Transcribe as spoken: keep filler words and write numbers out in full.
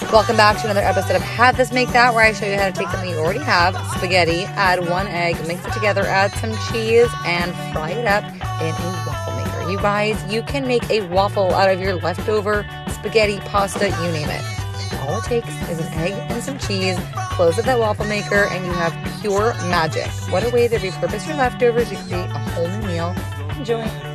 Welcome back to another episode of Have This Make That, where I show you how to take something you already have, spaghetti, add one egg, mix it together, add some cheese, and fry it up in a waffle maker. You guys, you can make a waffle out of your leftover spaghetti, pasta, you name it. All it takes is an egg and some cheese, close up that waffle maker, and you have pure magic. What a way to repurpose your leftovers to create a whole new meal. Enjoy.